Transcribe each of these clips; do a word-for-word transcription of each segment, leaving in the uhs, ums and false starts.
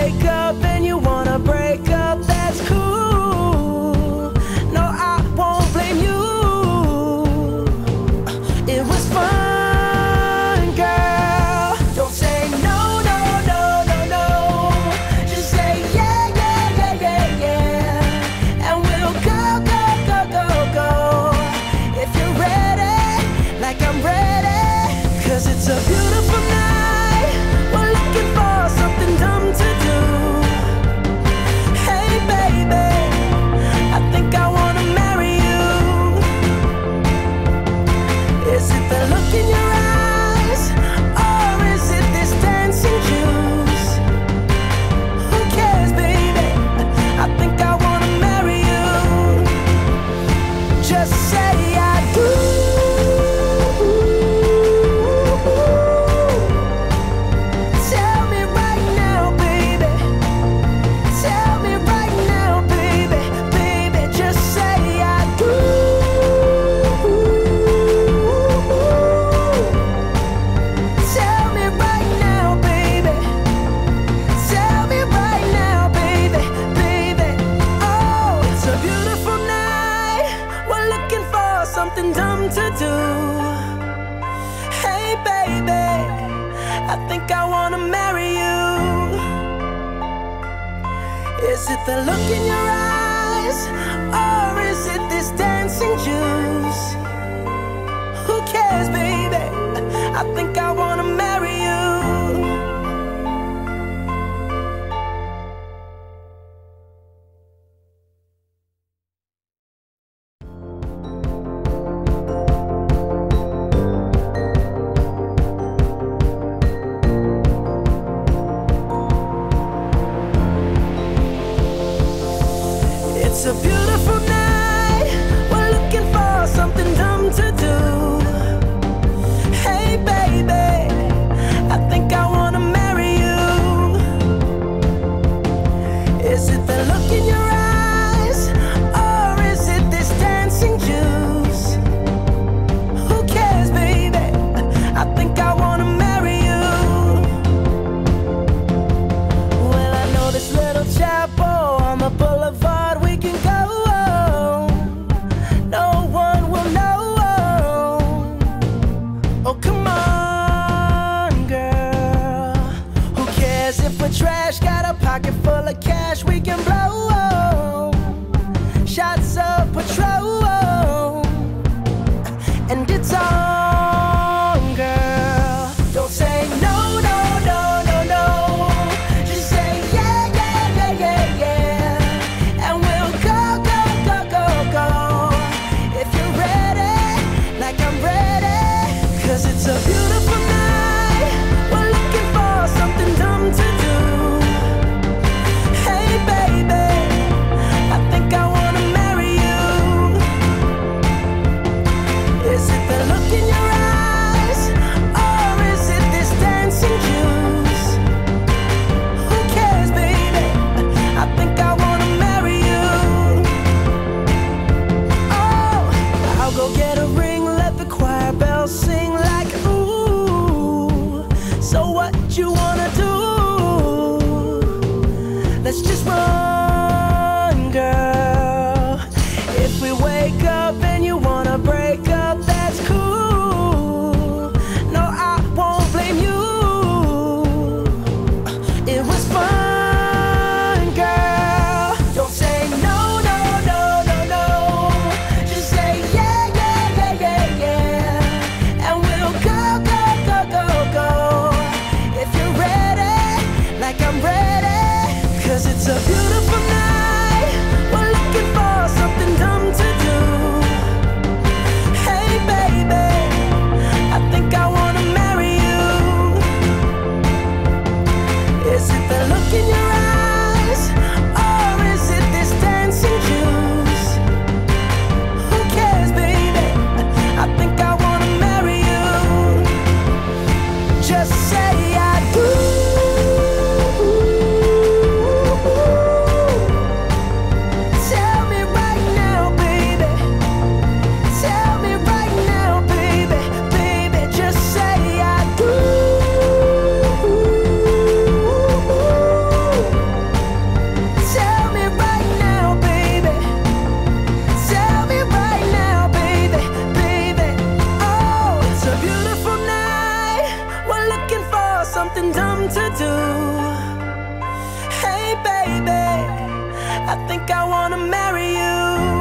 wake up and you wanna break up, that's cool. No, I won't blame you. It was fun, girl. Don't say no, no, no, no, no. Just say yeah, yeah, yeah, yeah, yeah. And we'll go, go, go, go, go. If you're ready, like I'm ready. Cause it's a beautiful night. We're looking for something dumb to do. Hey baby, I think I wanna marry you. Is it the look in your eyes, or is it this dancing juice? Who cares, baby? I think I wanna marry you. Just say I do. Tell me right now, baby. Tell me right now, baby. Baby, just say I do. Tell me right now, baby. Tell me right now, baby. Baby, oh, it's a beautiful night. We're looking for something dumb to do. Hey baby, I think I wanna marry you. Is it the look in your eyes, or is it this dancing juice? Who cares, baby? I think I wanna marry you. It's a beautiful night. We're looking for something dumb to do. Hey baby, I think I wanna marry you. Is it the look in your eyes, or is it this dancing juice? Who cares, baby? I think I wanna marry you. Well, I know this little chapel on the boulevard we can go. No one will know. Oh, come on, girl. Who cares if we're trash? Got a pocket full of cash we can blow. Shots of Patrol, and it's on, girl. Don't say no, no, no, no, no. Just say yeah, yeah, yeah, yeah, yeah. And we'll go, go, go, go, go. If you're ready, like I'm ready. Cause it's a beautiful night. We're looking for something dumb to do. Hey baby, I think I wanna marry you. Is it the look in your eyes, or is it this dancing juice? Who cares, baby? I think I wanna marry you. Oh, I'll go get a ring, let the choir bells sing like ooh. So what you wanna do? Let's just run, girl. If we wake up and you wanna break up, that's cool. No, I won't blame you. It was fun, girl. Don't say no, no, no, no, no. Just say yeah, yeah, yeah, yeah, yeah. And we'll go, go, go, go, go. If you're ready, like I'm ready. Cause it's a beautiful night. We're looking for something dumb to do. Hey baby, I think I wanna marry you. Is it the look in your eyes, or is it this dancing juice? Who cares, baby? I think I wanna marry you. Just say I do. think I wanna marry you.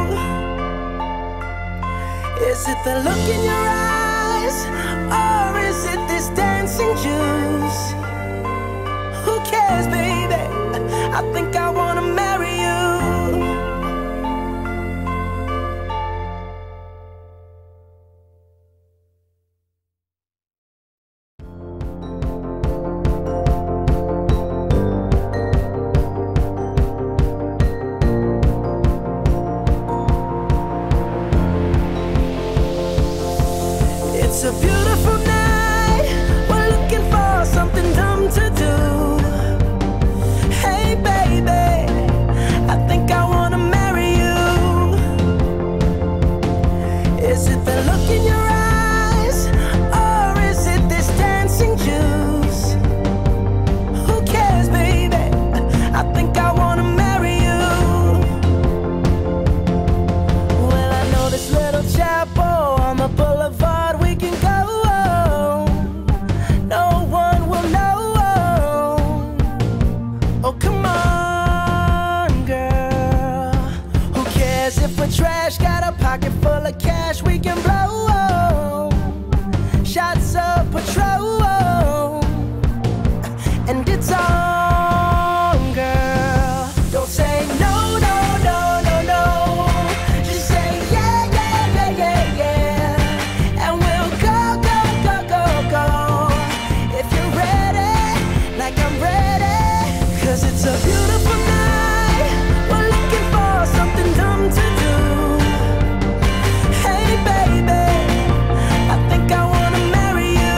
Is it the look in your eyes, or is it this dancing juice? Who cares, baby? I think I wanna marry you. It's a beautiful night, we're looking for something dumb to do. Hey baby, I think I wanna marry you. Is it the look in your eyes, or is it this dancing juice? Who cares, baby? I think I wanna marry you. Well, I know this little chapel on the boulevard we can go. No one will know. Oh, come on, girl. Who cares if we're trash? Got a pocket full of cash we can blow. Shots of Patrol, and it's on, girl. Don't say no, no, no, no, no. Just say yeah, yeah, yeah, yeah, yeah. And we'll go, go, go, go, go. If you're ready, like I'm ready. Cause it's a beautiful night, we're looking for something dumb to do. Hey baby, I think I wanna marry you.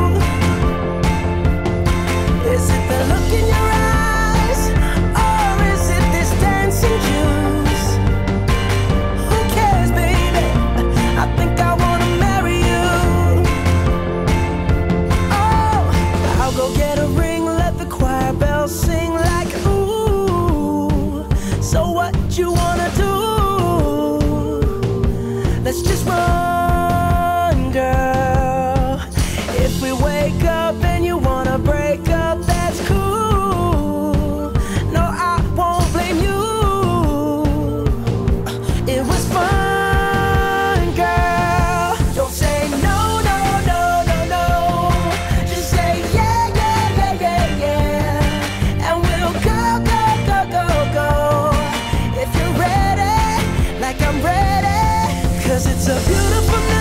Is it the look in your eyes, or is it this dancing juice? Who cares, baby? I think I wanna marry you. Oh, I'll go get a ring, let the choir bells sing like ooh. So what you wanna do? Let's just run, girl. If we wake up and you wanna break up, that's cool. No, I won't blame you. It was fun, girl. Don't say no, no, no, no, no. Just say yeah, yeah, yeah, yeah, yeah. And we'll go, go, go, go, go. If you're ready, like I'm ready. Cause it's a beautiful night.